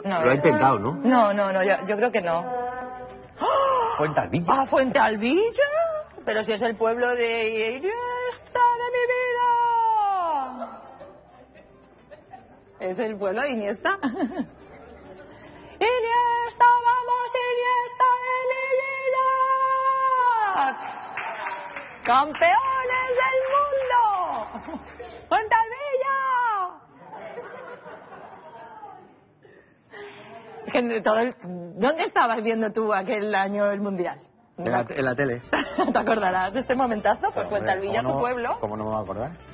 No, Lo ha intentado, ¿no? No, yo creo que no. Fuentealbilla. ¿Ah, Fuentealbilla? Pero si es el pueblo de Iniesta de mi vida. ¿Es el pueblo de Iniesta? ¡Iniesta, vamos, Iniesta de mi vida! ¡Campeones del mundo! ¡Fuentealbilla! ¿Dónde estabas viendo tú aquel año el Mundial? En la tele. ¿Te acordarás de este momentazo? Pues Pero, hombre, Fuentealbilla, su pueblo. ¿Cómo no me voy a acordar?